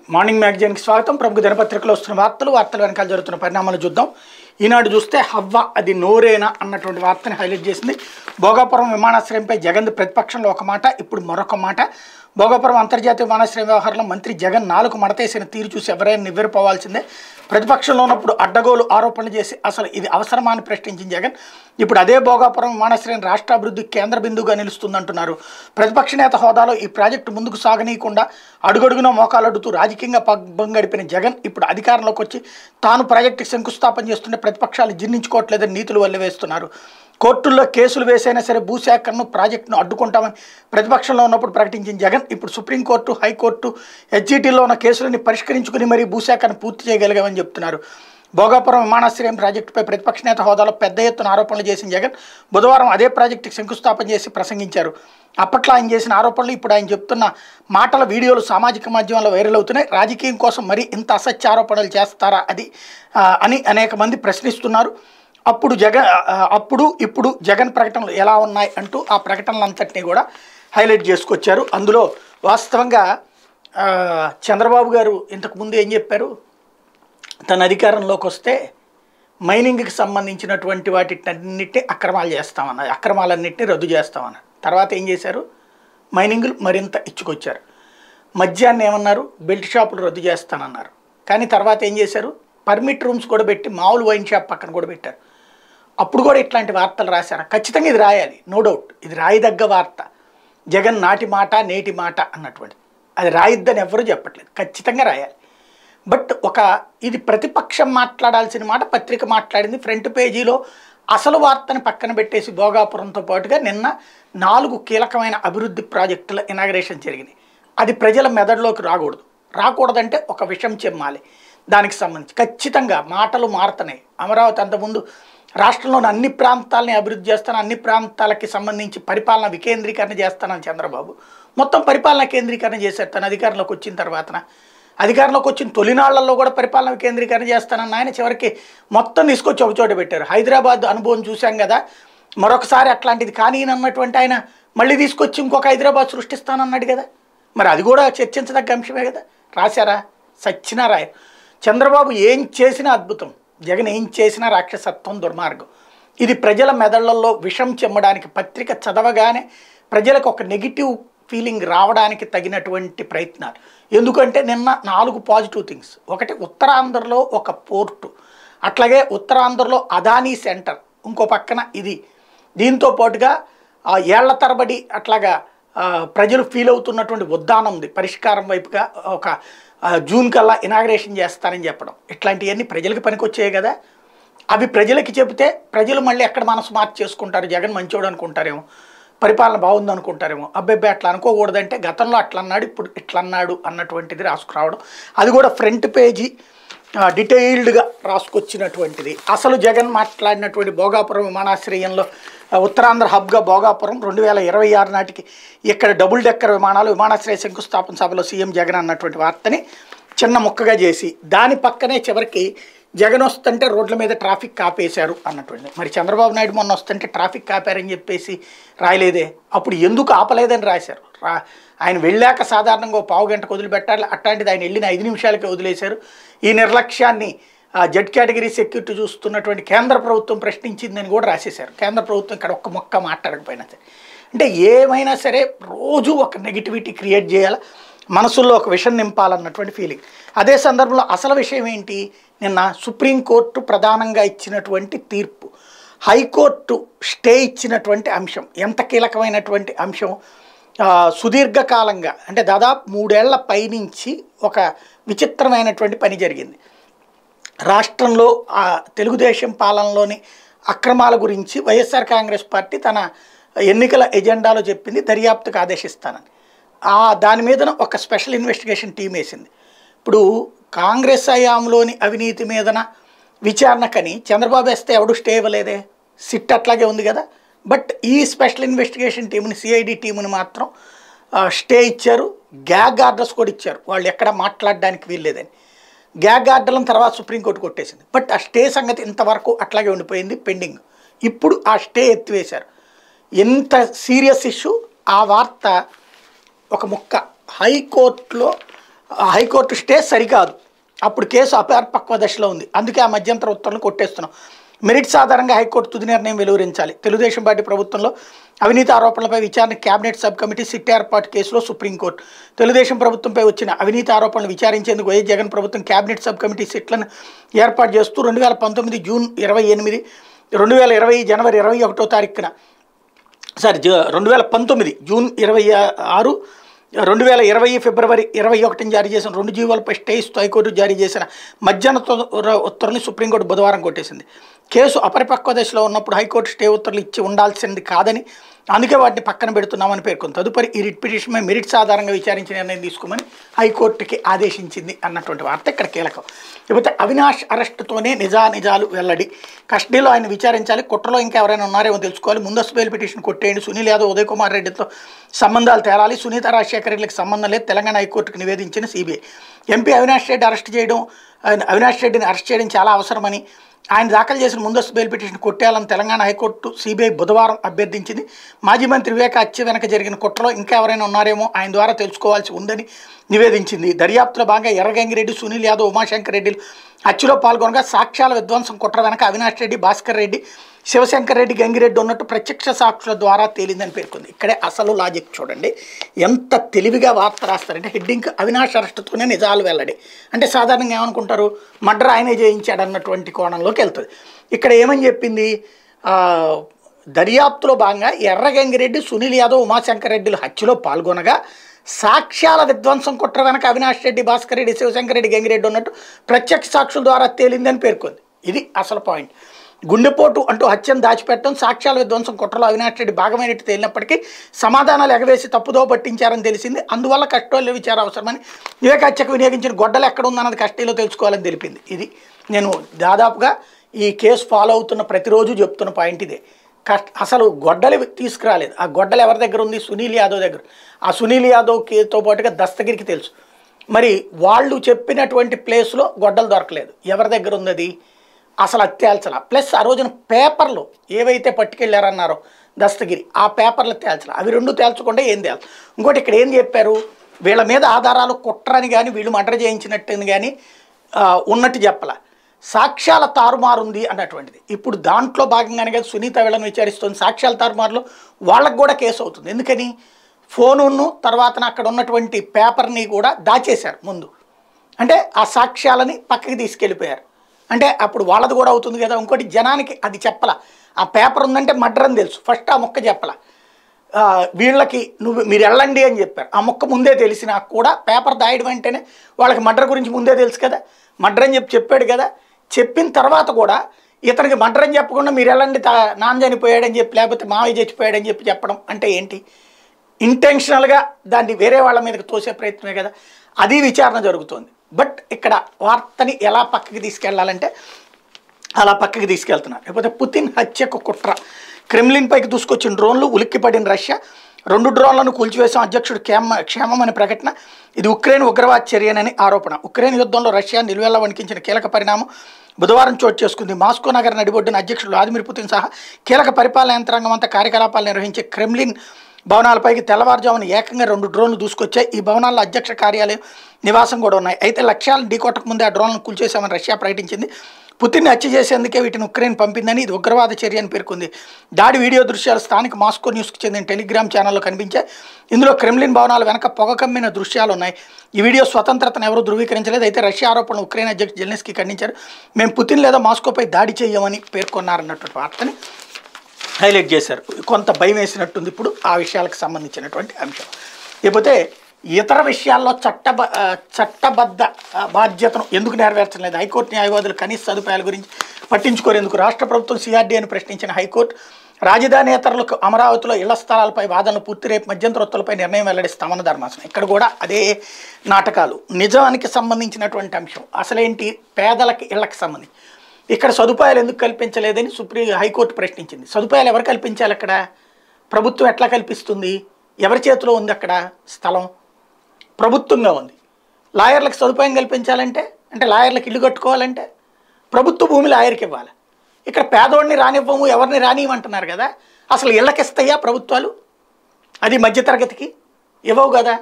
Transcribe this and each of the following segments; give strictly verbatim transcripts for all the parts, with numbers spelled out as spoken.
Morning మ్యాగజైన్కి స్వాగతం. ప్రముఖ దినపత్రికలో వస్తున్న వార్తలు వార్తల వెనకాల జరుగుతున్న పరిణామాలు చూద్దాం. ఈనాడు చూస్తే హవ్వ అది నోరేనా అన్నటువంటి వార్తని హైలైట్ చేసింది. భోగాపురం విమానాశ్రయంపై జగన్ ప్రతిపక్షంలో ఒక మాట, ఇప్పుడు మరొక మాట. భోగాపురం అంతర్జాతీయ విమానాశ్రయం వ్యవహారంలో మంత్రి జగన్ నాలుగు మడతేసిన తీరు చూసి ఎవరైనా నివ్వెరపోవాల్సిందే. ప్రతిపక్షంలో ఉన్నప్పుడు అడ్డగోలు ఆరోపణలు చేసి అసలు ఇది అవసరమా అని ప్రశ్నించిన జగన్ ఇప్పుడు అదే భోగాపురం విమానాశ్రయం రాష్ట్ర అభివృద్ధికి కేంద్ర బిందువుగా నిలుస్తుందంటున్నారు. ప్రతిపక్ష నేత హోదాలో ఈ ప్రాజెక్టు ముందుకు సాగనీయకుండా అడుగడుగున మోకాలడుతూ రాజకీయంగా పబ్బం గడిపిన జగన్ ఇప్పుడు అధికారంలోకి వచ్చి తాను ప్రాజెక్టుకి శంకుస్థాపన చేస్తుంటే ప్రతిపక్షాలు జీర్ణించుకోవట్లేదని నీతులు వల్లవేస్తున్నారు. కోర్టుల్లో కేసులు వేసైనా సరే భూసేకరణను ప్రాజెక్టును అడ్డుకుంటామని ప్రతిపక్షంలో ఉన్నప్పుడు ప్రకటించిన జగన్ ఇప్పుడు సుప్రీంకోర్టు, హైకోర్టు, హెచ్జిటిలో ఉన్న కేసులని పరిష్కరించుకుని మరీ భూసేకరణ పూర్తి చేయగలిగామని చెప్తున్నారు. భోగాపురం విమానాశ్రయం ప్రాజెక్టుపై ప్రతిపక్ష నేత హోదాలో పెద్ద ఎత్తున ఆరోపణలు చేసిన జగన్ బుధవారం అదే ప్రాజెక్టుకి శంకుస్థాపన చేసి ప్రసంగించారు. అప్పట్లో ఆయన చేసిన ఆరోపణలు ఇప్పుడు ఆయన చెప్తున్న మాటల వీడియోలు సామాజిక మాధ్యమాల్లో వైరల్ అవుతున్నాయి. రాజకీయం కోసం మరీ ఇంత అసత్య ఆరోపణలు చేస్తారా అది అని అనేక మంది ప్రశ్నిస్తున్నారు. అప్పుడు జగన్ అప్పుడు ఇప్పుడు జగన్ ప్రకటనలు ఎలా ఉన్నాయి అంటూ ఆ ప్రకటనలంతటినీ కూడా హైలైట్ చేసుకొచ్చారు. అందులో వాస్తవంగా చంద్రబాబు గారు ఇంతకుముందు ఏం చెప్పారు, తన అధికారంలోకి వస్తే మైనింగ్కి సంబంధించినటువంటి వాటిన్నిటిని అక్రమాలు చేస్తామన్నారు, అక్రమాలన్నింటినీ రద్దు చేస్తామన్నారు. తర్వాత ఏం చేశారు, మైనింగ్లు మరింత ఇచ్చుకొచ్చారు. మద్యాన్ని ఏమన్నారు, బెల్ట్ షాపులు రద్దు చేస్తానన్నారు. కానీ తర్వాత ఏం చేశారు, పర్మిట్ రూమ్స్ కూడా పెట్టి మామూలు వైన్ షాప్ పక్కన కూడా పెట్టారు. అప్పుడు కూడా ఇట్లాంటి వార్తలు రాశారు. ఖచ్చితంగా ఇది రాయాలి, నో డౌట్, ఇది రాయదగ్గ వార్త. జగన్ నాటి మాట నేటి మాట అన్నటువంటి అది రాయిద్దని ఎవరు చెప్పట్లేదు, ఖచ్చితంగా రాయాలి. బట్ ఒక ఇది ప్రతిపక్షం మాట్లాడాల్సిన మాట పత్రిక మాట్లాడింది. ఫ్రంట్ పేజీలో అసలు వార్తని పక్కన పెట్టేసి భోగాపురంతో పాటుగా నిన్న నాలుగు కీలకమైన అభివృద్ధి ప్రాజెక్టుల ఇనాగ్రేషన్ జరిగింది. అది ప్రజల మెదడులోకి రాకూడదు. రాకూడదంటే ఒక విషయం చెమ్మాలి. దానికి సంబంధించి ఖచ్చితంగా మాటలు మారుతున్నాయి. అమరావతి అంతకుముందు రాష్ట్రంలోని అన్ని ప్రాంతాలని అభివృద్ధి చేస్తాను, అన్ని ప్రాంతాలకి సంబంధించి పరిపాలన వికేంద్రీకరణ చేస్తానని చంద్రబాబు మొత్తం పరిపాలన కేంద్రీకరణ చేశారు. తన అధికారంలోకి వచ్చిన తర్వాతన అధికారంలోకి వచ్చిన తొలినాళ్లలో కూడా పరిపాలన కేంద్రీకరణ చేస్తానని ఆయన చివరికి మొత్తం తీసుకొచ్చి ఒక చోట పెట్టారు. హైదరాబాద్ అనుభవం చూశాం కదా, మరొకసారి అట్లాంటిది కానీ అన్నటువంటి ఆయన మళ్ళీ తీసుకొచ్చి ఇంకొక హైదరాబాద్ సృష్టిస్తానన్నాడు కదా. మరి అది కూడా చర్చించదగ్గ అంశమే కదా. రాశారా, సచ్చినా రాయరు. చంద్రబాబు ఏం చేసినా అద్భుతం, జగన్ ఏం చేసినా రాక్షసత్వం, దుర్మార్గం. ఇది ప్రజల మెదళ్లలో విషం చెమ్మడానికి, పత్రిక చదవగానే ప్రజలకు ఒక నెగిటివ్ ఫీలింగ్ రావడానికి తగినటువంటి ప్రయత్నాలు. ఎందుకంటే నిన్న నాలుగు పాజిటివ్ థింగ్స్. ఒకటి, ఉత్తరాంధ్రలో ఒక పోర్టు, అట్లాగే ఉత్తరాంధ్రలో అదానీ సెంటర్, ఇంకో పక్కన ఇది. దీంతో పాటుగా ఏళ్ల తరబడి అట్లాగా ప్రజలు ఫీల్ అవుతున్నటువంటి ఉద్దానం ఉంది, పరిష్కారం వైపుగా ఒక జూన్ కల్లా ఇనాగ్రేషన్ చేస్తానని చెప్పడం. ఇట్లాంటివన్నీ ప్రజలకు పనికొచ్చాయి కదా. అవి ప్రజలకి చెబితే ప్రజలు మళ్ళీ ఎక్కడ మనసు మార్చి చేసుకుంటారు, జగన్ మంచోడు అనుకుంటారేమో, పరిపాలన బాగుంది అనుకుంటారేమో. అబ్బాయి అట్లా అనుకోకూడదంటే గతంలో అట్లా అన్నాడు ఇప్పుడు ఇట్లా అన్నాడు అన్నటువంటిది రాసుకురావడం. అది కూడా ఫ్రంట్ పేజీ డీటెయిల్డ్గా రాసుకొచ్చినటువంటిది. అసలు జగన్ మాట్లాడినటువంటి భోగాపురం విమానాశ్రయంలో ఉత్తరాంధ్ర హబ్గా భోగాపురం రెండు వేల ఇరవై ఆరు నాటికి ఇక్కడ డబుల్ డెక్కర్ విమానాలు విమానాశ్రయ శంకుస్థాపన సభలో సీఎం జగన్ అన్నటువంటి వార్తని చిన్న ముక్కగా చేసి దాని పక్కనే చివరికి జగన్ వస్తుంటే రోడ్ల మీద ట్రాఫిక్ ఆపేశారు అన్నటువంటిది. మరి చంద్రబాబు నాయుడు మొన్న వస్తుంటే ట్రాఫిక్ ఆపారని చెప్పేసి రాయలేదే, అప్పుడు ఎందుకు ఆపలేదని రాశారు. రా ఆయన వెళ్ళాక సాధారణంగా పావు గంటకు వదిలిపెట్టాలి, అట్లాంటిది ఆయన వెళ్ళిన ఐదు నిమిషాలకే వదిలేశారు. ఈ నిర్లక్ష్యాన్ని జెడ్ కేటగిరీ సెక్యూరిటీ చూస్తున్నటువంటి కేంద్ర ప్రభుత్వం ప్రశ్నించిందని కూడా రాసేశారు. కేంద్ర ప్రభుత్వం ఇక్కడ ఒక్క మొక్క మాట్లాడకపోయినా సరే, అంటే ఏమైనా సరే రోజు ఒక నెగిటివిటీ క్రియేట్ చేయాలి, మనసుల్లో ఒక విషయం నింపాలన్నటువంటి ఫీలింగ్. అదే సందర్భంలో అసలు విషయం ఏంటి, నిన్న సుప్రీంకోర్టు ప్రధానంగా ఇచ్చినటువంటి తీర్పు, హైకోర్టు స్టే ఇచ్చినటువంటి అంశం ఎంత కీలకమైనటువంటి అంశం. సుదీర్ఘకాలంగా అంటే దాదాపు మూడేళ్ల పైనుంచి ఒక విచిత్రమైనటువంటి పని జరిగింది. రాష్ట్రంలో తెలుగుదేశం పాలనలోని అక్రమాల గురించి వైఎస్ఆర్ కాంగ్రెస్ పార్టీ తన ఎన్నికల ఎజెండాలో చెప్పింది దర్యాప్తుకు ఆదేశిస్తానని. దాని మీద ఒక స్పెషల్ ఇన్వెస్టిగేషన్ టీం వేసింది. ఇప్పుడు కాంగ్రెస్ హయాంలోని అవినీతి మీదన విచారణకని చంద్రబాబు వేస్తే ఎవడు స్టే ఇవ్వలేదే, సిట్ అట్లాగే ఉంది కదా. బట్ ఈ స్పెషల్ ఇన్వెస్టిగేషన్ టీంని, సిఐడి టీంని మాత్రం స్టే ఇచ్చారు, గ్యాగ్ ఆర్డర్స్ కూడా ఇచ్చారు. వాళ్ళు ఎక్కడ మాట్లాడడానికి వీల్లేదని గ్యాగ్ ఆర్డర్లను తర్వాత సుప్రీంకోర్టు కొట్టేసింది. బట్ ఆ స్టే సంగతి ఇంతవరకు అట్లాగే ఉండిపోయింది పెండింగ్. ఇప్పుడు ఆ స్టే ఎత్తివేశారు. ఎంత సీరియస్ ఇష్యూ. ఆ వార్త ఒక ముక్క హైకోర్టులో హైకోర్టు స్టే సరికాదు, అప్పుడు కేసు అపరిపక్వ దశలో ఉంది, అందుకే ఆ మధ్యంతర ఉత్తర్వులు కొట్టేస్తున్నాం. మెరిట్స్ ఆధారంగా హైకోర్టు తుది నిర్ణయం వెలువరించాలి. తెలుగుదేశం పార్టీ ప్రభుత్వంలో అవినీతి ఆరోపణలపై విచారణ కేబినెట్ సబ్ కమిటీ సిట్ ఏర్పాటు కేసులో సుప్రీంకోర్టు. తెలుగుదేశం ప్రభుత్వంపై వచ్చిన అవినీతి ఆరోపణలు విచారించేందుకు వైఎస్ జగన్ ప్రభుత్వం కేబినెట్ సబ్ కమిటీ సిట్లను ఏర్పాటు చేస్తూ రెండు వేల పంతొమ్మిది జూన్ ఇరవై ఎనిమిది రెండు వేల ఇరవై జనవరి ఇరవై ఒకటో తారీఖున సారీ రెండు వేల పంతొమ్మిది జూన్ ఇరవై ఆరు రెండు వేల ఇరవై ఫిబ్రవరి ఇరవై ఒకటిని జారీ చేసిన రెండు జీవోలపై స్టే ఇస్తూ హైకోర్టు జారీ చేసిన మధ్యాహ్న ఉత్తర్వుని సుప్రీంకోర్టు బుధవారం కొట్టేసింది. కేసు అపరిపక్వ దశలో ఉన్నప్పుడు హైకోర్టు స్టే ఉత్తర్వులు ఇచ్చి ఉండాల్సింది కాదని, అందుకే వాటిని పక్కన పెడుతున్నామని పేర్కొంది. తదుపరి ఈ రిట్ పిటిషన్పై మెరిట్స్ ఆధారంగా విచారించి నిర్ణయం తీసుకోమని హైకోర్టుకి ఆదేశించింది అన్నటువంటి వార్త ఇక్కడ కీలకం. లేకపోతే అవినాష్ అరెస్టుతోనే నిజానిజాలు వెల్లడి, కస్టడీలో ఆయన విచారించాలి, కుట్రలో ఇంకా ఎవరైనా ఉన్నారేమో తెలుసుకోవాలి, ముందస్తు బెయిల్ పిటిషన్ కొట్టేయండి, సునీల్ యాదవ్ ఉదయ్ కుమార్ రెడ్డితో సంబంధాలు తేలాలి, సునీత రాజశేఖర రెడ్డికి సంబంధం లేదు, తెలంగాణ హైకోర్టుకు నివేదించిన CBI. MP Avinash Reddy arrest చేయడం అవినాష్ రెడ్డిని అరెస్ట్ చేయడం చాలా అవసరమని, ఆయన దాఖలు చేసిన ముందస్తు బెయిల్ పిటిషన్ కొట్టేయాలని తెలంగాణ హైకోర్టు సిబిఐ బుధవారం అభ్యర్థించింది. మాజీ మంత్రి వివేక హత్య వెనక జరిగిన కుట్రలో ఇంకా ఎవరైనా ఉన్నారేమో ఆయన ద్వారా తెలుసుకోవాల్సి ఉందని నివేదించింది. దర్యాప్తులో భాగంగా ఎర్రగంగిరెడ్డి, సునీల్ యాదవ్, ఉమాశంకర్ రెడ్డిలు హత్యలో పాల్గొనగా సాక్ష్యాల విధ్వంసం కుట్ర వెనక అవినాష్ రెడ్డి, భాస్కర్ రెడ్డి, శివశంకర్ రెడ్డి, గంగిరెడ్డి ఉన్నట్టు ప్రత్యక్ష సాక్షుల ద్వారా తేలిందని పేర్కొంది. ఇక్కడే అసలు లాజిక్ చూడండి, ఎంత తెలివిగా వార్త రాస్తారంటే హెడ్డింగ్ అవినాష్ అరెస్టుతోనే నిజాలు వెల్లడి అంటే సాధారణంగా ఏమనుకుంటారు, మర్డర్ ఆయనే చేయించాడు అన్నటువంటి కోణంలోకి వెళ్తుంది. ఇక్కడ ఏమని చెప్పింది, దర్యాప్తులో భాగంగా ఎర్రగంగిరెడ్డి, సునీల్ యాదవ్, ఉమాశంకర్ రెడ్డిలు హత్యలో పాల్గొనగా సాక్ష్యాల విధ్వంసం కుట్ర వెనక అవినాష్ రెడ్డి, భాస్కర్ రెడ్డి, శివశంకర్ రెడ్డి, గంగిరెడ్డి ఉన్నట్టు ప్రత్యక్ష సాక్షుల ద్వారా తేలిందని పేర్కొంది. ఇది అసలు పాయింట్. గుండెపోటు అంటూ హత్యను దాచిపెట్టడం, సాక్ష్యాల విధ్వంసం కుట్రలో అవినాష్ రెడ్డి భాగమైనట్టు తేలినప్పటికీ సమాధానాలు ఎగవేసి తప్పుదో పట్టించారని తెలిసింది, అందువల్ల కస్టడీలో విచారణ అవసరమని, వివేక హత్యకు వినియోగించిన గొడ్డలు ఎక్కడ ఉందన్నది కస్టడీలో తెలుసుకోవాలని తెలిపింది. ఇది నేను దాదాపుగా ఈ కేసు ఫాలో అవుతున్న ప్రతిరోజు చెప్తున్న పాయింట్ ఇదే. కష్ట అసలు గొడ్డలి తీసుకురాలేదు, ఆ గొడ్డలు ఎవరి దగ్గర ఉంది, సునీల్ యాదవ్ దగ్గర. ఆ సునీల్ యాదవ్తో పాటుగా దస్తగిరికి తెలుసు, మరి వాళ్ళు చెప్పినటువంటి ప్లేస్లో గొడ్డలు దొరకలేదు, ఎవరి దగ్గర ఉంది అది అసలు అత్యాల్చల. ప్లస్ ఆ రోజున పేపర్లు ఏవైతే పట్టుకెళ్ళారన్నారో దస్తగిరి, ఆ పేపర్లు తేల్చాలి, అవి రెండు తేల్చకుండా ఏం తేల్చాలి. ఇంకోటి ఇక్కడ ఏం చెప్పారు, వీళ్ళ మీద ఆధారాలు కుట్రని కానీ వీళ్ళు మర్డర్ చేయించినట్టుని కానీ ఉన్నట్టు చెప్పాల, సాక్ష్యాల తారుమారుంది అన్నటువంటిది. ఇప్పుడు దాంట్లో భాగంగానే కదా సునీత వీళ్ళని విచారిస్తుంది, సాక్ష్యాల తారుమారులో వాళ్ళకు కూడా కేసు అవుతుంది. ఎందుకని, ఫోనును తర్వాత అక్కడ ఉన్నటువంటి పేపర్ని కూడా దాచేశారు ముందు, అంటే ఆ సాక్ష్యాలని పక్కకి తీసుకెళ్ళిపోయారు, అంటే అప్పుడు వాళ్ళది కూడా అవుతుంది కదా. ఇంకోటి జనానికి అది చెప్పాల, ఆ పేపర్ ఉందంటే మర్డర్ అని తెలుసు, ఫస్ట్ ఆ మొక్క చెప్పాల, వీళ్ళకి నువ్వు మీరు వెళ్ళండి అని చెప్పారు, ఆ మొక్క ముందే తెలిసినా కూడా పేపర్ దాయడం అంటేనే వాళ్ళకి మర్డర్ గురించి ముందే తెలుసు కదా, మర్డర్ అని చెప్పి చెప్పాడు కదా. చెప్పిన తర్వాత కూడా ఇతనికి మర్డర్ అని చెప్పకుండా మీరు వెళ్ళండి నాన్న చనిపోయాడని చెప్పి లేకపోతే మావయ్య చచ్చిపోయాడని చెప్పి చెప్పడం అంటే ఏంటి, ఇంటెన్షనల్గా దాన్ని వేరే వాళ్ళ మీదకి తోసే ప్రయత్నమే కదా. అది విచారణ జరుగుతోంది. బట్ ఇక్కడ వార్తని ఎలా పక్కకి తీసుకెళ్లాలంటే అలా పక్కకి తీసుకెళ్తున్నారు. లేకపోతే పుతిన్ హత్యకు కుట్ర, క్రెమ్లిన్ పైకి దూసుకొచ్చిన డ్రోన్లు, ఉలిక్కిపడిన రష్యా, రెండు డ్రోన్లను కూల్చివేసిన అధ్యక్షుడు క్షేమ క్షేమం అని ప్రకటన, ఇది ఉక్రెయిన్ ఉగ్రవాద చర్యనని ఆరోపణ. ఉక్రెయిన్ యుద్ధంలో రష్యా నిలువెల్ల వణికించిన కీలక పరిణామం బుధవారం చోటు చేసుకుంది. మాస్కో నగర నడిబొడ్డున అధ్యక్షుడు వ్లాదిమిర్ పుతిన్ సహా కీలక పరిపాలన యంత్రాంగం అంతా కార్యకలాపాలు నిర్వహించే క్రెమ్లిన్ భవనాలపైకి తెల్లవారుజామున ఏకంగా రెండు డ్రోన్లు దూసుకొచ్చాయి. ఈ భవనాల్లో అధ్యక్ష కార్యాలయం, నివాసం కూడా ఉన్నాయి. అయితే లక్ష్యాలను ఢీకొట్టక ముందే ఆ డ్రోన్లను కూల్చేశామని రష్యా ప్రకటించింది. పుతిన్ హత్య చేసేందుకే వీటిని ఉక్రెయిన్ పంపిందని, ఇది ఉగ్రవాద చర్య అని పేర్కొంది. దాడి వీడియో దృశ్యాలు స్థానిక మాస్కో న్యూస్కి చెందిన టెలిగ్రామ్ ఛానల్లో కనిపించాయి. ఇందులో క్రెమ్లిన్ భవనాల వెనక పొగ కమ్మిన దృశ్యాలు ఉన్నాయి. ఈ వీడియో స్వతంత్రతను ఎవరూ ధృవీకరించలేదు. అయితే రష్యా ఆరోపణలు ఉక్రెయిన్ అధ్యక్షుడు జెలెన్స్కీ ఖండించారు. మేము పుతిన్ లేదా మాస్కోపై దాడి చేయమని పేర్కొన్నారన్నటువంటి వార్తని హైలైట్ చేశారు. కొంత భయం వేసినట్టుంది ఇప్పుడు ఆ విషయాలకు సంబంధించినటువంటి అంశం. లేకపోతే ఇతర విషయాల్లో చట్ట చట్టబద్ధ బాధ్యతను ఎందుకు నెరవేర్చలేదు, హైకోర్టు న్యాయవాదులు కనీస సదుపాయాల గురించి పట్టించుకోరేందుకు రాష్ట్ర ప్రభుత్వం సిఆర్డీఏని ప్రశ్నించిన హైకోర్టు, రాజధానేతరులకు అమరావతిలో ఇళ్ల స్థలాలపై వాదనలు పూర్తి రేపు మధ్యంతరత్తులపై నిర్ణయం వెల్లడిస్తామన్న ధర్మాసనం. ఇక్కడ కూడా అదే నాటకాలు. నిజానికి సంబంధించినటువంటి అంశం అసలేంటి, పేదలకి ఇళ్లకు సంబంధించి ఇక్కడ సదుపాయాలు ఎందుకు కల్పించలేదని సుప్రీం హైకోర్టు ప్రశ్నించింది. సదుపాయాలు ఎవరు కల్పించాలి, అక్కడ ప్రభుత్వం ఎట్లా కల్పిస్తుంది, ఎవరి చేతిలో ఉంది అక్కడ స్థలం, ప్రభుత్వంగా ఉంది. లాయర్లకు సదుపాయం కల్పించాలంటే అంటే లాయర్లకు ఇల్లు కట్టుకోవాలంటే ప్రభుత్వ భూమి లాయర్కి ఇవ్వాలి. ఇక్కడ పేదోడిని రానివ్వము, ఎవరిని రానివ్వమంటున్నారు కదా. అసలు ఇళ్ళకి ఇస్తాయా ప్రభుత్వాలు, అది మధ్యతరగతికి ఇవ్వవు కదా.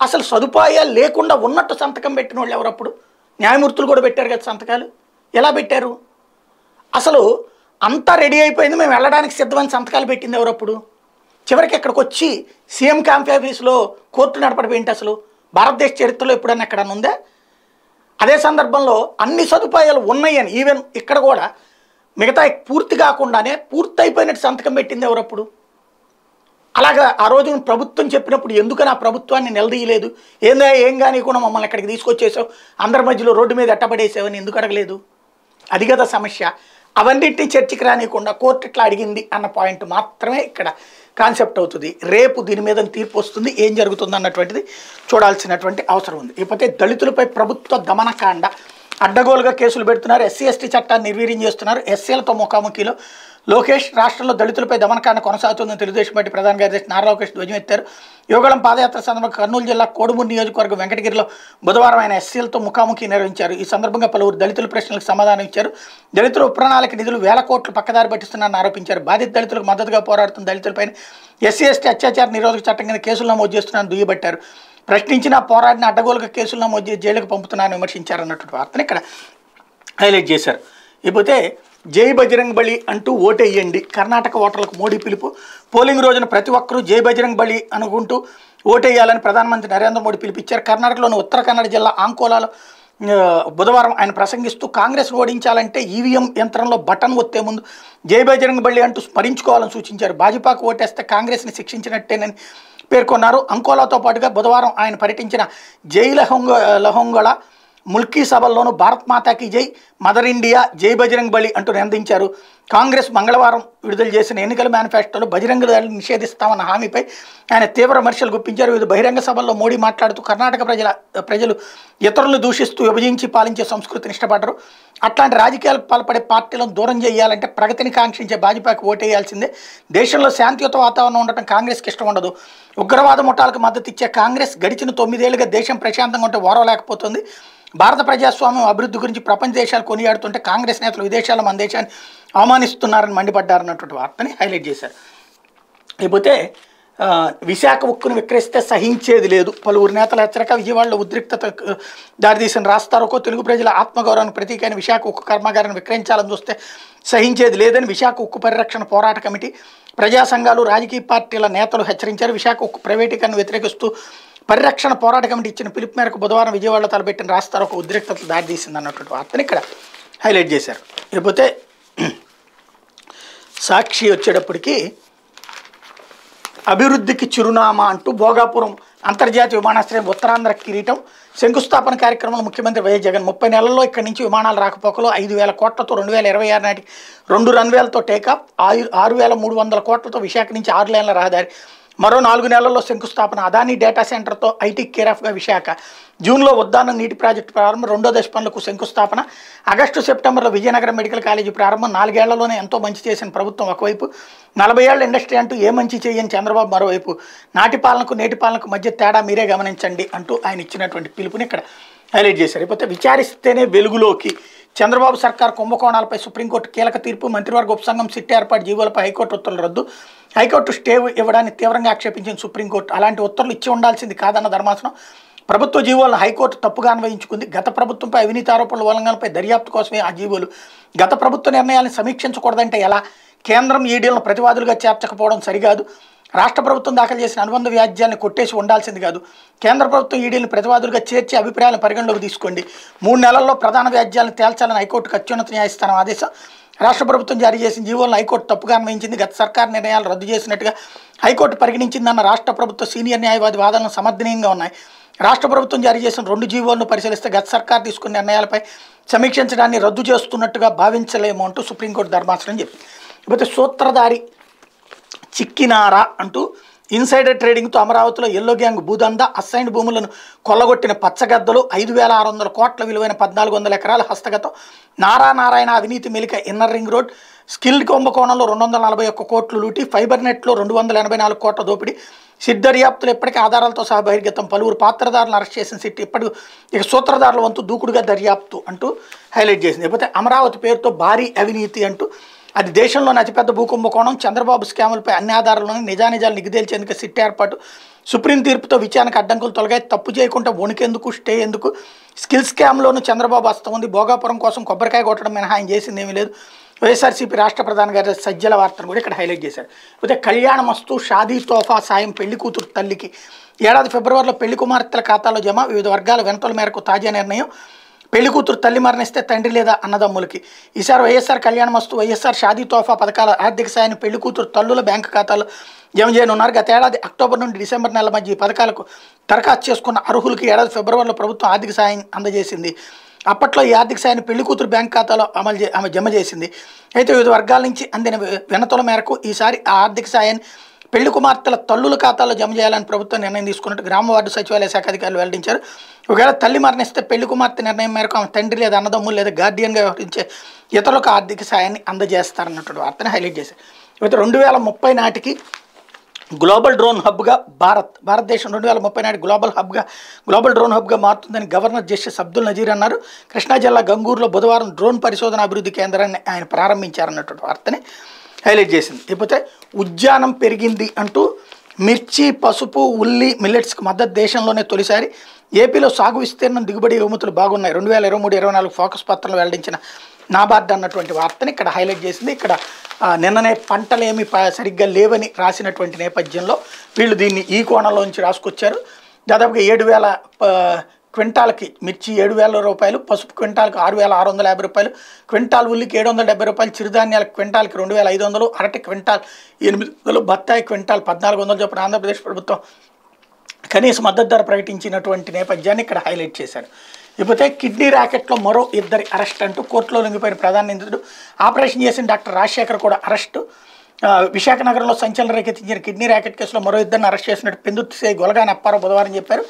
అసలు సదుపాయాలు లేకుండా ఉన్నట్టు సంతకం పెట్టిన వాళ్ళు ఎవరప్పుడు? న్యాయమూర్తులు కూడా పెట్టారు కదా సంతకాలు. ఎలా పెట్టారు? అసలు అంతా రెడీ అయిపోయింది, మేము వెళ్ళడానికి సిద్ధమైన సంతకాలు పెట్టింది ఎవరప్పుడు? చివరికి ఇక్కడికి వచ్చి సీఎం క్యాంప్ ఆఫీసులో కోర్టు నడపడం ఏంటి అసలు? భారతదేశ చరిత్రలో ఎప్పుడన్నా ఎక్కడన్నా ఉందా? అదే సందర్భంలో అన్ని సదుపాయాలు ఉన్నాయని ఈవెన్ ఇక్కడ కూడా మిగతా పూర్తి కాకుండానే పూర్తి అయిపోయినట్టు సంతకం పెట్టింది ఎవరప్పుడు? అలాగా ఆ రోజు ప్రభుత్వం చెప్పినప్పుడు ఎందుకని ఆ ప్రభుత్వాన్ని నిలదీయలేదు? ఏందా ఏం కానీ కూడా మమ్మల్ని ఇక్కడికి తీసుకొచ్చేసావు, అందరి మధ్యలో రోడ్డు మీద ఎట్టబడేసావని ఎందుకు అడగలేదు? అది కదా సమస్య. అవన్నింటినీ చర్చకి రానియకుండా కోర్టు ఇట్లా అడిగింది అన్న పాయింట్ మాత్రమే ఇక్కడ కాన్సెప్ట్ అవుతుంది. రేపు దీని మీద తీర్పు వస్తుంది, ఏం జరుగుతుంది అన్నటువంటిది చూడాల్సినటువంటి అవసరం ఉంది. ఇకపోతే దళితులపై ప్రభుత్వ దమనకాండ, అడ్డగోలుగా కేసులు పెడుతున్నారు, ఎస్సీ ఎస్టీ చట్టాన్ని నిర్వీర్యం చేస్తున్నారు. ఎస్సీలతో ముఖాముఖిలో లోకేష్, రాష్ట్రంలో దళితులపై దమనకాండ కొనసాగుతుందని తెలుగుదేశం పార్టీ ప్రధాన కార్యదర్శి నారా లోకేష్ ధ్వజమెత్తారు. యువగళం పాదయాత్ర సందర్భంగా కర్నూలు జిల్లా కోడుమూరు నియోజకవర్గం వెంకటగిరిలో బుధవారం ఆయన ఎస్సీలతో ముఖాముఖి నిర్వహించారు. ఈ సందర్భంగా పలువురు దళితుల ప్రశ్నలకు సమాధానం ఇచ్చారు. దళితుల ఉపప్రణాళిక నిధులు వేల కోట్లు పక్కదారి పట్టిస్తున్నారని ఆరోపించారు. బాధిత దళితులకు మద్దతుగా పోరాడుతున్న దళితులపై ఎస్సీ ఎస్టీ అత్యాచార నిరోధక చట్టం కింద కేసులు నమోదు చేస్తున్నారని దుయ్యబట్టారు. ప్రశ్నించిన పోరాడిన అడ్డగోలుగా కేసులు నమోదు చేసి జైలుకు పంపుతున్నారని విమర్శించారు అన్నటువంటి వార్తను ఇక్కడ హైలైట్ చేశారు. ఇకపోతే జై బజరంగ్ బలి అంటూ ఓటేయండి, కర్ణాటక ఓటర్లకు మోడీ పిలుపు. పోలింగ్ రోజున ప్రతి ఒక్కరూ జై బజరంగ్ బలి అనుకుంటూ ఓటేయాలని ప్రధానమంత్రి నరేంద్ర మోడీ పిలుపిచ్చారు. కర్ణాటకలోని ఉత్తర కన్నడ జిల్లా ఆంకోలాలో బుధవారం ఆయన ప్రసంగిస్తూ కాంగ్రెస్ను ఓడించాలంటే ఈవీఎం యంత్రంలో బటన్ ఒత్తే ముందు జై బజరంగ్ బలి అంటూ స్మరించుకోవాలని సూచించారు. భాజపాకు ఓటేస్తే కాంగ్రెస్ని శిక్షించినట్టేనని పేర్కొన్నారు. అంకోలాతో పాటుగా బుధవారం ఆయన పర్యటించిన జై లహొంగ లహొంగళ ముల్కీ సభల్లోనూ భారత్ మాతాకి జై, మదర్ ఇండియా, జై బజరంగ్ బలి అంటూ నిందించారు. కాంగ్రెస్ మంగళవారం విడుదల చేసిన ఎన్నికల మేనిఫెస్టోలో బజరంగ దళాన్ని నిషేధిస్తామన్న హామీపై ఆయన తీవ్ర విమర్శలు గుప్పించారు. వివిధ బహిరంగ సభల్లో మోడీ మాట్లాడుతూ కర్ణాటక ప్రజల ప్రజలు ఇతరులను దూషిస్తూ విభజించి పాలించే సంస్కృతిని ఇష్టపడరు, అట్లాంటి రాజకీయాలకు పాల్పడే పార్టీలను దూరం చేయాలంటే ప్రగతిని కాంక్షించే భాజపాకు ఓటేయాల్సిందే. దేశంలో శాంతియుత వాతావరణం ఉండటం కాంగ్రెస్కి ఇష్టం ఉండదు. ఉగ్రవాద ముఠాలకు మద్దతు ఇచ్చే కాంగ్రెస్ గడిచిన తొమ్మిదేళ్లుగా దేశం ప్రశాంతంగా ఉంటే ఓరవలేకపోతుంది. భారత ప్రజాస్వామ్యం అభివృద్ధి గురించి ప్రపంచ దేశాలు కొనియాడుతుంటే కాంగ్రెస్ నేతలు విదేశాల్లో మన దేశాన్ని అవమానిస్తున్నారని మండిపడ్డారన్నటువంటి వార్తని హైలైట్ చేశారు. లేకపోతే విశాఖ ఉక్కును విక్రయిస్తే సహించేది లేదు, పలువురు నేతల హెచ్చరిక. విజయవాడలో ఉద్రిక్తత దారితీసిన రాస్తారోకో తెలుగు ప్రజల ఆత్మగౌరవానికి ప్రతీక అయిన విశాఖ ఉక్కు కర్మాగారాన్ని విక్రయించాలని చూస్తే సహించేది లేదని విశాఖ ఉక్కు పరిరక్షణ పోరాట కమిటీ, ప్రజా సంఘాలు, రాజకీయ పార్టీల నేతలు హెచ్చరించారు. విశాఖ ఉక్కు ప్రైవేటీకరణ వ్యతిరేకిస్తూ పరిరక్షణ పోరాట కమిటీ ఇచ్చిన పిలుపు మేరకు బుధవారం విజయవాడలో తలపెట్టిన రాస్తారు ఒక ఉద్రిక్తతలు దారితీసింది అన్నటువంటి వార్తని ఇక్కడ హైలైట్ చేశారు. లేకపోతే సాక్షి వచ్చేటప్పటికి అభివృద్ధికి చిరునామా అంటూ భోగాపురం అంతర్జాతీయ విమానాశ్రయం ఉత్తరాంధ్ర కిరీటం శంకుస్థాపన కార్యక్రమంలో ముఖ్యమంత్రి వైఎస్ జగన్ ముప్పై నెలల్లో ఇక్కడి నుంచి విమానాల రాకపోకలు ఐదు వేల కోట్లతో రెండు వేల ఇరవై ఆరు నాటికి రెండు రన్వేలతో టేకాఫ్, ఆరు ఆరు వేల మూడు వందల కోట్లతో విశాఖ నుంచి ఆరు లేన్ల రహదారి, మరో నాలుగు నెలల్లో శంకుస్థాపన, అదానీ డేటా సెంటర్తో ఐటీ కేరాఫ్గా విశాఖ, జూన్లో ఉద్దానం నీటి ప్రాజెక్టు ప్రారంభం, రెండో దశ పనులకు శంకుస్థాపన, ఆగస్టు సెప్టెంబర్లో విజయనగరం మెడికల్ కాలేజీ ప్రారంభం. నాలుగేళ్లలోనే ఎంతో మంచి చేసిన ప్రభుత్వం ఒకవైపు, నలభై ఏళ్ల ఇండస్ట్రీ అంటూ ఏ మంచి చేయని చంద్రబాబు మరోవైపు, నాటి పాలనకు నేటి పాలనకు మధ్య తేడా మీరే గమనించండి అంటూ ఆయన ఇచ్చినటువంటి పిలుపుని ఇక్కడ హైలైట్ చేశారు. లేకపోతే విచారిస్తేనే వెలుగులోకి చంద్రబాబు సర్కార్ కుంభకోణాలపై సుప్రీంకోర్టు కీలక తీర్పు, మంత్రివర్గ ఉపసంఘం సిట్ ఏర్పాటు జీవోలపై హైకోర్టు ఉత్తర్వులు రద్దు, హైకోర్టు స్టే ఇవ్వడాన్ని తీవ్రంగా ఆక్షేపించిన సుప్రీంకోర్టు. అలాంటి ఉత్తర్వులు ఇచ్చి ఉండాల్సింది కాదన్న ధర్మాసనం ప్రభుత్వ జీవోలను హైకోర్టు తప్పుగా అన్వయించుకుంది. గత ప్రభుత్వంపై అవినీతి ఆరోపణల ఉల్లంఘనలపై దర్యాప్తు కోసమే ఆ జీవోలు. గత ప్రభుత్వ నిర్ణయాలను సమీక్షించకూడదంటే ఎలా? కేంద్రం ఈడీలను ప్రతివాదులుగా చేర్చకపోవడం సరికాదు. రాష్ట్ర ప్రభుత్వం దాఖలు చేసిన అనుబంధ వ్యాజ్యాలను కొట్టేసి ఉండాల్సింది కాదు. కేంద్ర ప్రభుత్వం ఈడీలను ప్రతివాదులుగా చేర్చి అభిప్రాయాలను పరిగణలోకి తీసుకోండి. మూడు నెలల్లో ప్రధాన వ్యాజ్యాలను తేల్చాలని హైకోర్టుకు అత్యున్నత న్యాయస్థానం ఆదేశం. రాష్ట్ర ప్రభుత్వం జారీ చేసిన జీవోలను హైకోర్టు తప్పుగా అన్వయించింది. గత సర్కారు నిర్ణయాలు రద్దు చేసినట్టుగా హైకోర్టు పరిగణించిందన్న రాష్ట్ర ప్రభుత్వ సీనియర్ న్యాయవాది వాదనలు సమర్థనీయంగా ఉన్నాయి. రాష్ట్ర ప్రభుత్వం జారీ చేసిన రెండు జీవోలను పరిశీలిస్తే గత సర్కారు తీసుకున్న నిర్ణయాలపై సమీక్షించడాన్ని రద్దు చేస్తున్నట్టుగా భావించలేము అంటూ సుప్రీంకోర్టు ధర్మాసనం చెప్పింది. ఇకపోతే సూత్రధారి చిక్కినారా అంటూ ఇన్సైడర్ ట్రేడింగ్తో అమరావతిలో ఎల్లో గ్యాంగ్ భూదందా, అసైన్డ్ భూములను కొల్లగొట్టిన పచ్చగద్దలు, ఐదు వేల ఆరు వందల కోట్ల విలువైన పద్నాలుగు వందల ఎకరాల హస్తగతం, నారా నారాయణ అవినీతి మెలిక ఇన్నర్ రింగ్ రోడ్, స్కిల్డ్ కుంభకోణంలో రెండు వందల నలభై ఒక్క కోట్లు లూటి, ఫైబర్ నెట్లో రెండు వందల ఎనభై నాలుగు కోట్ల దోపిడీ, సిట్ దర్యాప్తులు ఇప్పటికే ఆధారాలతో సహా బహిర్గతం, పలువురు పాత్రదారులను అరెస్ట్ చేసిన సిట్ ఇప్పటి ఇక సూత్రధారుల వంతు దూకుడుగా దర్యాప్తు అంటూ హైలైట్ చేసింది. లేకపోతే అమరావతి పేరుతో భారీ అవినీతి అంటూ అది దేశంలోని అతిపెద్ద భూకుంభకోణం. చంద్రబాబు స్కాములపై అన్ని ఆధారాలను నిజానిజాలు నిగ్గుదేల్చేందుకు సిట్ ఏర్పాటు. సుప్రీం తీర్పుతో విచారణకు అడ్డంకులు తొలగాయి. తప్పు చేయకుండా వణికెందుకు, స్టే ఎందుకు? స్కిల్ స్కామ్లోనూ చంద్రబాబు హస్తం ఉంది. భోగాపురం కోసం కొబ్బరికాయ కొట్టడం మినహా ఆయన చేసింది ఏమీ లేదు. వైఎస్ఆర్సీపీ రాష్ట్ర ప్రధాన గారి సజ్జల వార్తను కూడా ఇక్కడ హైలైట్ చేశారు. అయితే కళ్యాణమస్తు షాదీ తోఫా సాయం పెళ్లి కూతురు తల్లికి ఏడాది ఫిబ్రవరిలో పెళ్లి కుమార్తెల ఖాతాలో జమ. వివిధ వర్గాల వెనతల మేరకు తాజా నిర్ణయం. పెళ్లి కూతురు తల్లి మరణిస్తే తండ్రి లేదా అన్నదమ్ములకి ఈసారి వైఎస్ఆర్ కళ్యాణమస్తు వైఎస్ఆర్ షాదీ తోఫా పథకాల ఆర్థిక సాయాన్ని పెళ్లి కూతురు తల్లుల బ్యాంకు ఖాతాలో జమ చేయనున్నారు. గత ఏడాది అక్టోబర్ నుండి డిసెంబర్ నెల మధ్య ఈ పథకాలకు దరఖాస్తు చేసుకున్న అర్హులకి ఏడాది ఫిబ్రవరిలో ప్రభుత్వం ఆర్థిక సాయం అందజేసింది. అప్పట్లో ఈ ఆర్థిక సాయాన్ని పెళ్లి కూతురు బ్యాంక్ ఖాతాలో అమలు చే ఆమె జమ చేసింది. అయితే వివిధ వర్గాల నుంచి అందిన వినతుల మేరకు ఈసారి ఆ ఆర్థిక సాయాన్ని పెళ్లి కుమార్తెల తల్లుల ఖాతాలో జమ చేయాలని ప్రభుత్వం నిర్ణయం తీసుకున్నట్టు గ్రామ వార్డు సచివాలయ శాఖ అధికారులు వెల్లడించారు. ఒకవేళ తల్లి మరణిస్తే పెళ్లి కుమార్తె నిర్ణయం మేరకు ఆమె తండ్రి లేదా అన్నదమ్ములు లేదా గార్డియన్గా వ్యవహరించే ఇతరులకు ఆర్థిక సాయాన్ని అందజేస్తారన్నటువంటి వార్తను హైలైట్ చేశారు. అయితే రెండు వేల ముప్పై నాటికి గ్లోబల్ డ్రోన్ హబ్గా భారత్ భారతదేశం రెండు వేల ముప్పై నాటి గ్లోబల్ హబ్గా గ్లోబల్ డ్రోన్ హబ్గా మారుతుందని గవర్నర్ జస్టిస్ అబ్దుల్ నజీర్ అన్నారు. కృష్ణా జిల్లా గంగూరులో బుధవారం డ్రోన్ పరిశోధన అభివృద్ధి కేంద్రాన్ని ఆయన ప్రారంభించారన్నటువంటి వార్తని హైలైట్ చేసింది. లేకపోతే ఉద్యానం పెరిగింది అంటూ మిర్చి, పసుపు, ఉల్లి, మిల్లెట్స్కి మద్దతు దేశంలోనే తొలిసారి. ఏపీలో సాగు విస్తీర్ణం, దిగుబడి, ఎగుమతులు బాగున్నాయి. రెండు వేల ఇరవై మూడు ఇరవై నాలుగు ఫోకస్ పత్రంలో వెల్లడించిన నాబార్డ్ అన్నటువంటి వార్తని ఇక్కడ హైలైట్ చేసింది. ఇక్కడ నిన్ననే పంటలేమి సరిగ్గా లేవని రాసినటువంటి నేపథ్యంలో వీళ్ళు దీన్ని ఈ కోణంలో నుంచి రాసుకొచ్చారు. దాదాపుగా ఏడు వేల క్వింటాల్కి మిర్చి ఏడు వేల రూపాయలు, పసుపు క్వింటాల్కి ఆరు వేల ఆరు వందల యాభై రూపాయలు, క్వింటాల్ ఉల్లికి ఏడు వందల డెబ్బై రూపాయలు, చిరుధాన్యాల క్వింటాల్కి రెండు వేల ఐదు వందలు, అరటి క్వింటాల్ ఎనిమిది వందలు, బత్తాయి క్వింటాల్ పద్నాలుగు వందలు చొప్పున ఆంధ్రప్రదేశ్ ప్రభుత్వం కనీస మద్దతు ధర ప్రకటించినటువంటి నేపథ్యాన్ని ఇక్కడ హైలైట్ చేశారు. ఇకపోతే కిడ్నీ ర్యాకెట్లో మరో ఇద్దరి అరెస్ట్ అంటూ కోర్టులో లొంగిపోయిన ప్రధాన నిందితుడు, ఆపరేషన్ చేసిన డాక్టర్ రాజశేఖర్ కూడా అరెస్టు. విశాఖ నగరంలో సంచలనం రేకెత్తించిన కిడ్నీ ర్యాకెట్ కేసులో మరో ఇద్దరిని అరెస్ట్ చేసినట్టు పెందుర్తి సిఐ గొలగాని అప్పారావు బుధవారం చెప్పారు.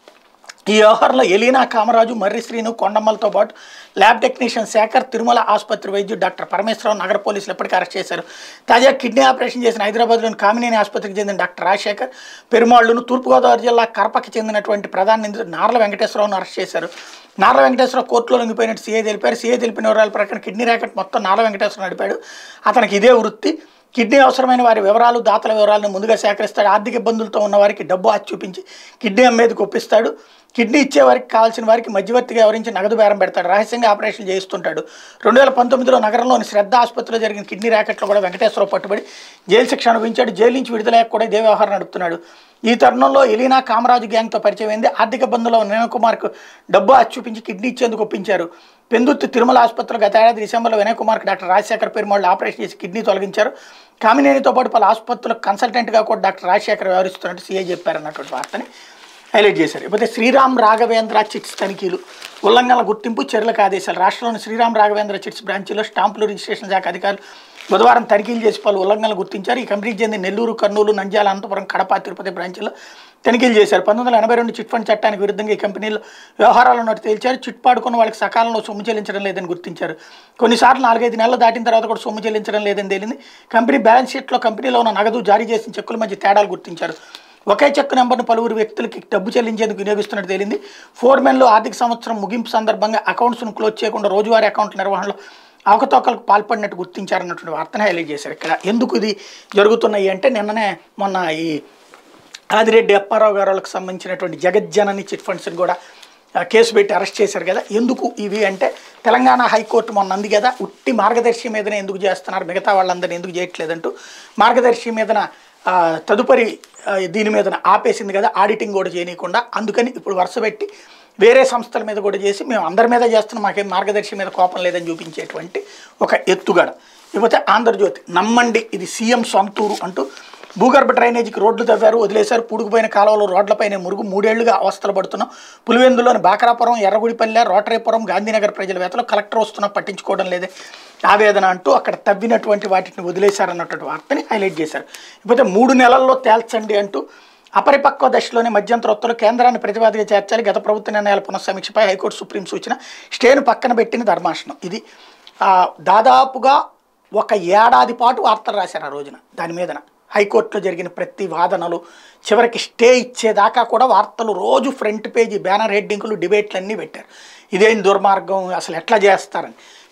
ఈ వ్యవహారంలో ఎలీనా కామరాజు, మర్రి శ్రీను, కొండమ్మలతో పాటు ల్యాబ్ టెక్నీషియన్ శేఖర్, తిరుమల ఆసుపత్రి వైద్యుడు డాక్టర్ పరమేశ్వరరావు నగర పోలీసులు ఎప్పటికీ అరెస్ట్ చేశారు. తాజా కిడ్నీ ఆపరేషన్ చేసిన హైదరాబాద్లోని కామినేని ఆసుపత్రికి చెందిన డాక్టర్ రాజశేఖర్ పెరుమాళ్లను, తూర్పుగోదావరి జిల్లా కరపకి చెందినటువంటి ప్రధాన నిందితుడు నార్ల వెంకటేశ్వరరావును అరెస్ట్ చేశారు. నార్ల వెంకటేశ్వరరావు కోర్టులో లొంగిపోయినట్టు సీఐ తెలిపారు. సీఐ తెలిపిన వివరాల ప్రకారం కిడ్నీ ర్యాకెట్ మొత్తం నార్ల వెంకటేశ్వరరావు నడిపాడు. అతనికి ఇదే వృత్తి. కిడ్నీ అవసరమైన వారి వివరాలు, దాతల వివరాలను ముందుగా సేకరిస్తాడు. ఆర్థిక ఇబ్బందులతో ఉన్న వారికి డబ్బు ఆచి చూపించి కిడ్నీ అమ్మేందుకు ఒప్పిస్తాడు. కిడ్నీ ఇచ్చే వారికి కావాల్సిన వారికి మధ్యవర్తిగా వివరించి నగదు బేరం పెడతాడు. రహస్యంగా ఆపరేషన్ చేయిస్తుంటాడు. రెండు వేల పంతొమ్మిదిలో నగరంలోని శ్రద్ధ ఆసుపత్రిలో జరిగిన కిడ్నీ ర్యాకెట్లో కూడా వెంకటేశ్వరరావు పట్టుబడి జైలు శిక్ష అనుభవించాడు. జైలు నుంచి విడుదలయ్యాక కూడా ఇదే వ్యవహారం నడుపుతున్నాడు. ఈ తరుణంలో ఎలీనా కామరాజు గ్యాంగ్తో పరిచయం అయింది. ఆర్థిక ఇబ్బందుల్లో వినయ్ కుమార్కు డబ్బు ఆచి చూపించి కిడ్నీ ఇచ్చేందుకు ఒప్పించారు. పెందుర్తి తిరుమల ఆసుపత్రిలో గత ఏడాది డిసెంబర్లో వినయ్ కుమార్కి డాక్టర్ రాజశేఖర్ పెరుమాళ్ళు ఆపరేషన్ చేసి కిడ్నీ తొలగించారు. కామినేనితో పాటు పలు ఆసుపత్రులకు కన్సల్టెంట్గా కూడా డాక్టర్ రాజశేఖర్ వ్యవహరిస్తున్నట్టు సీఐ చెప్పారన్నటువంటి వార్తని హైలైట్ చేశారు. ఇకపోతే శ్రీరామ్ రాఘవేంద్ర చిట్స్ తనిఖీలు, ఉల్లంఘనల గుర్తింపు, చర్యలకు ఆదేశాలు. రాష్ట్రంలోని శ్రీరామ్ రాఘవేంద్ర చిట్స్ బ్రాంచీలో స్టాంపులు రిజిస్ట్రేషన్ శాఖ అధికారులు బుధవారం తనిఖీలు చేసి పలు ఉల్లంఘనలు గుర్తించారు. ఈ కంపెనీకి చెందిన నెల్లూరు, కర్నూలు, నంద్యాల, అనంతపురం, కడప, తిరుపతి బ్రాంచీలో తనిఖీలు చేశారు. పంతొమ్మిది వందల ఎనభై రెండు చిట్ ఫండ్ చట్టానికి విరుద్ధంగా ఈ కంపెనీలో వ్యవహారాలు ఉన్నట్టు తేల్చారు. చిట్ పాడుకున్న వాళ్ళకి సకాలంలో సొమ్ము చెల్లించడం లేదని గుర్తించారు. కొన్నిసార్లు నాలుగైదు నెలలు దాటిన తర్వాత కూడా సొమ్ము చెల్లించడం లేదని తేలింది. కంపెనీ బ్యాలెన్స్ షీట్లో కంపెనీలో ఉన్న నగదు, జారీ చేసిన చెక్కుల మధ్య తేడాలు గుర్తించారు. ఒకే చెక్ నెంబర్ను పలువురు వ్యక్తులకి డబ్బు చెల్లించేందుకు వినియోగిస్తున్నట్టు తేలింది. ఫోర్మెన్లో ఆర్థిక సంవత్సరం ముగింపు సందర్భంగా అకౌంట్స్ను క్లోజ్ చేయకుండా రోజువారీ అకౌంట్ నిర్వహణలో అవకతవకలకు పాల్పడినట్టు గుర్తించారన్నటువంటి వార్తను హైలైట్ చేశారు. ఇక్కడ ఎందుకు ఇది జరుగుతున్నాయి అంటే నిన్ననే మొన్న ఈ ఆదిరెడ్డి అప్పారావు గారు వాళ్ళకి సంబంధించినటువంటి జగజ్జనని చిట్ ఫండ్స్ని కూడా కేసు పెట్టి అరెస్ట్ చేశారు కదా. ఎందుకు ఇవి అంటే తెలంగాణ హైకోర్టు మొన్న అంది కదా, ఉట్టి మార్గదర్శి మీదనే ఎందుకు చేస్తున్నారు, మిగతా వాళ్ళందరినీ ఎందుకు చేయట్లేదంటూ మార్గదర్శి మీదన తదుపరి దీని మీద ఆపేసింది కదా, ఆడిటింగ్ కూడా చేయనీయకుండా. అందుకని ఇప్పుడు వరుస పెట్టి వేరే సంస్థల మీద కూడా చేసి మేము అందరి మీద చేస్తున్నాం, మాకేం మార్గదర్శి మీద కోపం లేదని చూపించేటువంటి ఒక ఎత్తుగడ. ఇకపోతే ఆంధ్రజ్యోతి, నమ్మండి ఇది సీఎం సొంతూరు అంటూ భూగర్భ డ్రైనేజీకి రోడ్లు తవ్వారు, వదిలేశారు. పూడుకుపోయిన కాలువలో రోడ్లపైనే మురుగు, మూడేళ్లుగా అవస్థలు పడుతున్నాం. పులివెందులోని బాకరాపురం, ఎర్రగుడిపల్లె, రోటరీపురం, గాంధీనగర్ ప్రజల వేతలో కలెక్టర్ వస్తున్నా పట్టించుకోవడం లేదే ఆవేదన అంటూ అక్కడ తవ్వినటువంటి వాటిని వదిలేశారన్నటువంటి వార్తని హైలైట్ చేశారు. ఇకపోతే మూడు నెలల్లో తేల్చండి అంటూ అపరిపక్వ దశలోనే మధ్యంతరోత్తలు కేంద్రాన్ని ప్రతివాదిగా చేర్చాలి. గత ప్రభుత్వ నిర్ణయాల పునఃసమీక్షపై హైకోర్టు సుప్రీం సూచన, స్టేను పక్కన పెట్టిన ధర్మాసనం. ఇది దాదాపుగా ఒక ఏడాది పాటు వార్తలు రాశారు ఆ రోజున. దాని మీదన హైకోర్టులో జరిగిన ప్రతి వాదనలు చివరికి స్టే ఇచ్చేదాకా కూడా వార్తలు రోజు ఫ్రంట్ పేజీ బ్యానర్ హెడ్డింగులు, డిబేట్లన్నీ పెట్టారు. ఇదేం దుర్మార్గం, అసలు ఎట్లా చేస్తారని.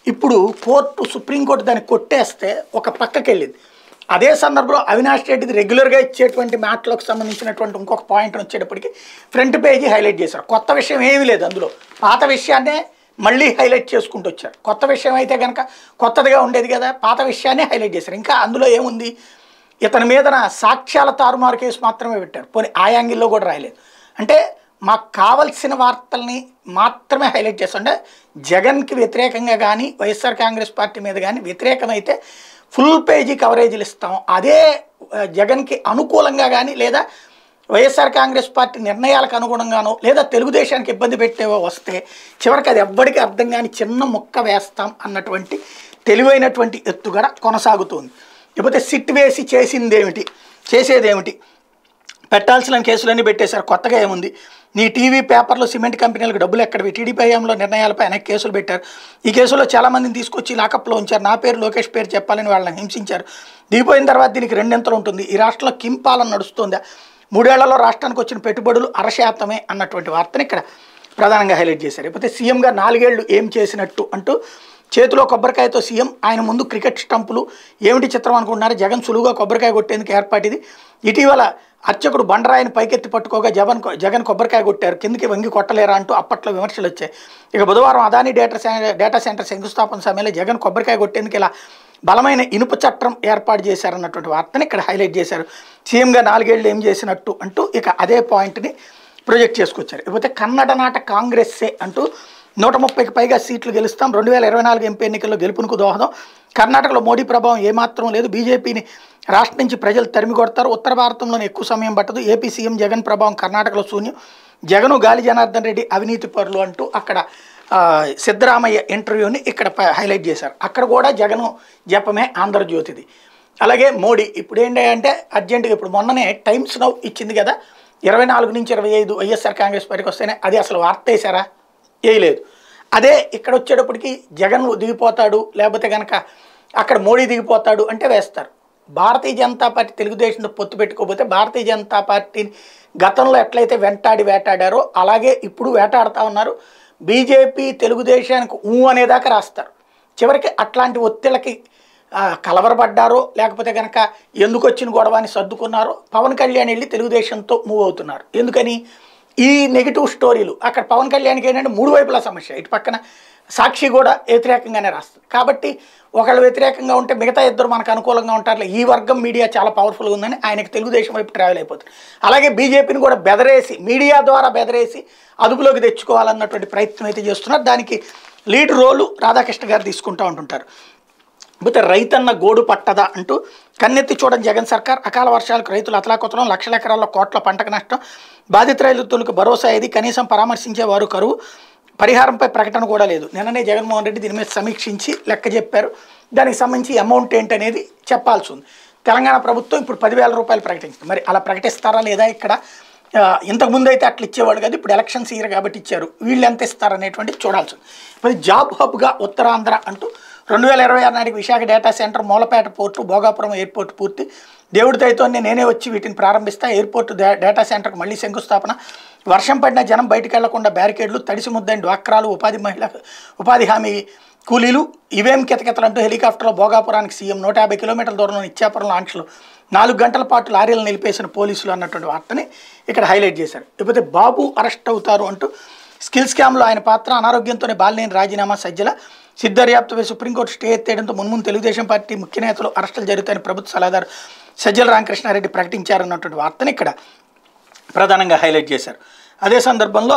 ఇప్పుడు కోర్టు సుప్రీంకోర్టు దాన్ని కొట్టేస్తే ఒక పక్కకి వెళ్ళింది. అదే సందర్భంలో అవినాష్ రెడ్డిది రెగ్యులర్గా ఇచ్చేటువంటి మ్యాట్లకు సంబంధించినటువంటి ఇంకొక పాయింట్ వచ్చేటప్పటికి ఫ్రంట్ పేజీ హైలైట్ చేశారు. కొత్త విషయం ఏమీ లేదు అందులో, పాత విషయాన్నే మళ్ళీ హైలైట్ చేసుకుంటూ వచ్చారు. కొత్త విషయం అయితే కనుక కొత్తదిగా ఉండేది కదా, పాత విషయాన్ని హైలైట్ చేశారు. ఇంకా అందులో ఏముంది, ఇతని మీదన సాక్ష్యాల తారుమారు కేసు మాత్రమే పెట్టారు, పోనీ ఆ యాంగిల్లో కూడా రాయలేదు. అంటే మాకు కావలసిన వార్తల్ని మాత్రమే హైలైట్ చేస్తాం. అంటే జగన్కి వ్యతిరేకంగా కానీ వైఎస్ఆర్ కాంగ్రెస్ పార్టీ మీద కానీ వ్యతిరేకమైతే ఫుల్ పేజీ కవరేజీలు ఇస్తాం, అదే జగన్కి అనుకూలంగా కానీ లేదా వైఎస్ఆర్ కాంగ్రెస్ పార్టీ నిర్ణయాలకు అనుగుణంగానో లేదా తెలుగుదేశానికి ఇబ్బంది పెట్టేవో వస్తే చివరికి అది ఎవ్వడికి అర్థం కాని చిన్న ముక్క వేస్తాం అన్నటువంటి తెలివైనటువంటి ఎత్తుగడ కొనసాగుతుంది. లేకపోతే సిట్ వేసి చేసిందేమిటి, చేసేదేమిటి, పెట్టాల్సిన కేసులన్నీ పెట్టేశారు. కొత్తగా ఏముంది, నీ టీవీ పేపర్లో సిమెంట్ కంపెనీలకు డబ్బులు ఎక్కడవి, టీడీపీ హయాంలో నిర్ణయాలపై అనేక కేసులు పెట్టారు. ఈ కేసులో చాలామందిని తీసుకొచ్చి లాకప్లో ఉంచారు. నా పేరు లోకేష్ పేరు చెప్పాలని వాళ్ళని హింసించారు. దిగిపోయిన తర్వాత దీనికి రెండింతలు ఉంటుంది. ఈ రాష్ట్రంలో కింపాలన నడుస్తుందా, మూడేళ్లలో రాష్ట్రానికి వచ్చిన పెట్టుబడులు అరశాతమే అన్నటువంటి వార్తని ఇక్కడ ప్రధానంగా హైలైట్ చేశారు. లేకపోతే సీఎంగా నాలుగేళ్లు ఏం చేసినట్టు అంటూ చేతిలో కొబ్బరికాయతో సీఎం, ఆయన ముందు క్రికెట్ స్టంపులు, ఏమిటి చిత్రం అనుకుంటున్నారు, జగన్ సులువుగా కొబ్బరికాయ కొట్టేందుకు ఏర్పాటిది. ఇటీవల అర్చకుడు బండరాయిని పైకెత్తి పట్టుకోగా జగన్ జగన్ కొబ్బరికాయ కొట్టారు, కిందికి వంగి కొట్టలేరా అంటూ అప్పట్లో విమర్శలు వచ్చాయి. ఇక బుధవారం అదానీ డేటా డేటా సెంటర్ శంకుస్థాపన సమయంలో జగన్ కొబ్బరికాయ కొట్టేందుకు ఇలా బలమైన ఇనుప చట్టం ఏర్పాటు చేశారన్నటువంటి వార్తని ఇక్కడ హైలైట్ చేశారు. సీఎంగా నాలుగేళ్లు ఏం చేసినట్టు అంటూ ఇక అదే పాయింట్ని ప్రొజెక్ట్ చేసుకొచ్చారు. లేకపోతే కన్నడ నాట కాంగ్రెస్సే అంటూ నూట ముప్పైకి పైగా సీట్లు గెలుస్తాం, రెండు వేల ఇరవై నాలుగు ఎంపీ ఎన్నికల్లో గెలుపునకు దోహదం, కర్ణాటకలో మోడీ ప్రభావం ఏమాత్రం లేదు, బీజేపీని రాష్ట్రం నుంచి ప్రజలు తరిమి కొడతారు, ఉత్తర భారతంలోనే ఎక్కువ సమయం పట్టదు, ఏపీ సీఎం జగన్ ప్రభావం కర్ణాటకలో శూన్యం, జగను గాలి జనార్దన్ రెడ్డి అవినీతి పరులు అంటూ అక్కడ సిద్ధరామయ్య ఇంటర్వ్యూని ఇక్కడ హైలైట్ చేశారు. అక్కడ కూడా జగను జపమే ఆంధ్రజ్యోతిది. అలాగే మోడీ ఇప్పుడు ఏంటంటే అర్జెంటుగా ఇప్పుడు మొన్ననే టైమ్స్ నౌ ఇచ్చింది కదా, ఇరవై నాలుగు నుంచి ఇరవై ఐదు వైఎస్ఆర్ కాంగ్రెస్ పార్టీకి వస్తేనే అది అసలు వార్త వేసారా, వేయలేదు. అదే ఇక్కడ వచ్చేటప్పటికి జగన్ దిగిపోతాడు లేకపోతే కనుక అక్కడ మోడీ దిగిపోతాడు అంటే వేస్తారు. భారతీయ జనతా పార్టీ తెలుగుదేశంతో పొత్తు పెట్టుకోకపోతే భారతీయ జనతా పార్టీని గతంలో ఎట్లయితే వెంటాడి వేటాడారో అలాగే ఇప్పుడు వేటాడుతూ ఉన్నారు. బీజేపీ తెలుగుదేశానికి ఊ అనేదాకా రాస్తారు. చివరికి అట్లాంటి ఒత్తిళ్ళకి కలవరపడ్డారో లేకపోతే కనుక ఎందుకు వచ్చిన గొడవని సర్దుకున్నారో పవన్ కళ్యాణ్ వెళ్ళి తెలుగుదేశంతో మూవ్ అవుతున్నారు. ఎందుకని, ఈ నెగిటివ్ స్టోరీలు అక్కడ పవన్ కళ్యాణ్కి ఏంటంటే మూడు వైపుల సమస్య, ఇటు పక్కన సాక్షి కూడా వ్యతిరేకంగానే రాస్తుంది. కాబట్టి ఒకళ్ళు వ్యతిరేకంగా ఉంటే మిగతా ఇద్దరు మనకు అనుకూలంగా ఉంటారు, ఈ వర్గం మీడియా చాలా పవర్ఫుల్గా ఉందని ఆయనకి తెలుగుదేశం వైపు ట్రావెల్ అయిపోతుంది. అలాగే బీజేపీని కూడా బెదరేసి మీడియా ద్వారా బెదరేసి అదుపులోకి తెచ్చుకోవాలన్నటువంటి ప్రయత్నం అయితే చేస్తున్నారు. దానికి లీడ్ రోలు రాధాకృష్ణ గారు తీసుకుంటూ ఉంటుంటారు. అయితే రైతన్న గోడు పట్టదా అంటూ కన్నెత్తి చూడని జగన్ సర్కార్, అకాల వర్షాలకు రైతులు అతలాకుతలం, లక్షల ఎకరాల్లో కోట్ల పంటకు నష్టం, బాధిత రైతులకు భరోసా ఏది, కనీసం పరామర్శించే వారు కరువు, పరిహారంపై ప్రకటన కూడా లేదు. నిన్ననే జగన్మోహన్ రెడ్డి దీని మీద సమీక్షించి లెక్క చెప్పారు. దానికి సంబంధించి అమౌంట్ ఏంటనేది చెప్పాల్సి ఉంది. తెలంగాణ ప్రభుత్వం ఇప్పుడు పదివేల రూపాయలు ప్రకటించింది. మరి అలా ప్రకటిస్తారా లేదా, ఇక్కడ ఇంతకుముందు అయితే అట్లా ఇచ్చేవాడు కాదు, ఇప్పుడు ఎలక్షన్స్ ఇయర్ కాబట్టి ఇచ్చారు, వీళ్ళు ఎంత ఇస్తారనేటువంటి చూడాల్సి ఉంది. మరి జాబ్ హబ్గా ఉత్తరాంధ్ర అంటూ రెండు వేల ఇరవై ఆరు నాటికి Visakha data centre, Mulapeta port, Bhogapuram airport పూర్తి, దేవుడి దయతోనే నేనే వచ్చి వీటిని ప్రారంభిస్తా, ఎయిర్పోర్టు డేటా సెంటర్కు మళ్ళీ శంకుస్థాపన, వర్షం పడిన జనం బయటకు వెళ్లకుండా బ్యారికేడ్లు, తడిసి ముద్దని డ్వాక్రాలు, ఉపాధి మహిళ ఉపాధి హామీ కూలీలు, ఇవేం కితకితలంటూ హెలికాప్టర్లో భోగాపురానికి సీఎం, నూట యాభై కిలోమీటర్ల దూరంలో ఇచ్చాపురంలో ఆంక్షలు, నాలుగు గంటల పాటు లారీలను నిలిపేసిన పోలీసులు అన్నటువంటి వార్తని ఇక్కడ హైలైట్ చేశారు. లేకపోతే బాబు అరెస్ట్ అవుతారు అంటూ స్కిల్ స్కామ్లో ఆయన పాత్ర, అనారోగ్యంతోనే బాలినేని రాజీనామా, సజ్జల సిద్ధర్యాప్తుపై సుప్రీంకోర్టు స్టే ఎత్తేయడంతో మున్ముందు తెలుగుదేశం పార్టీ ముఖ్య నేతలు అరెస్టులు జరుగుతాయని ప్రభుత్వ సలహాదారు సజ్జల రామకృష్ణారెడ్డి ప్రకటించారన్నటువంటి వార్తని ఇక్కడ ప్రధానంగా హైలైట్ చేశారు. అదే సందర్భంలో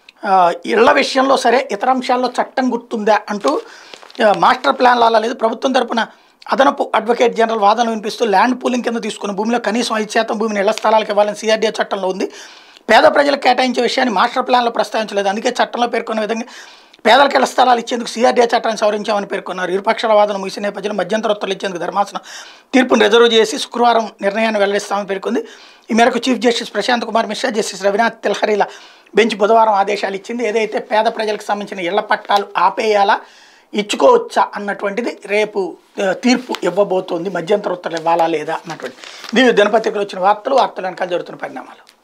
ఇళ్ల విషయంలో సరే ఇతర అంశాల్లో చట్టం గుర్తుందా అంటూ మాస్టర్ ప్లాన్ లాలా లేదు, ప్రభుత్వం తరపున అదనపు అడ్వకేట్ జనరల్ వాదనలు వినిపిస్తూ ల్యాండ్ పూలింగ్ కింద తీసుకున్న భూమిలో కనీసం ఐదు శాతం భూమిని ఇళ్ల స్థలాలకు ఇవ్వాలని సిఆర్డీఏ చట్టంలో ఉంది. పేద ప్రజలకు కేటాయించే విషయాన్ని మాస్టర్ ప్లాన్లో ప్రస్తావించలేదు, అందుకే చట్టంలో పేర్కొన్న విధంగా పేదలకు ఇళ్ల స్థలాలు ఇచ్చేందుకు సిఆర్డీఏ చట్టాన్ని సవరించామని పేర్కొన్నారు. ఇరుపక్షాల వాదన ముగిసిన నేపథ్యంలో మధ్యంతర ఉత్తర్వులు ఇచ్చేందుకు ధర్మాసనం తీర్పును రిజర్వ్ చేసి శుక్రవారం నిర్ణయాన్ని వెల్లడిస్తామని పేర్కొంది. ఈ మేరకు chief justice Prashant Kumar Mishra, justice Ravinath తిల్హరీల బెంచ్ బుధవారం ఆదేశాలు ఇచ్చింది. ఏదైతే పేద ప్రజలకు సంబంధించిన ఇళ్ల పట్టాలు ఆపేయాలా ఇచ్చుకోవచ్చా అన్నటువంటిది రేపు తీర్పు ఇవ్వబోతోంది, మధ్యంతర ఉత్తర్వులు ఇవ్వాలా లేదా అన్నటువంటి. దీని దినపత్రికలు వచ్చిన వార్తలు వార్తలు వెనకాల జరుగుతున్న పరిణామాలు.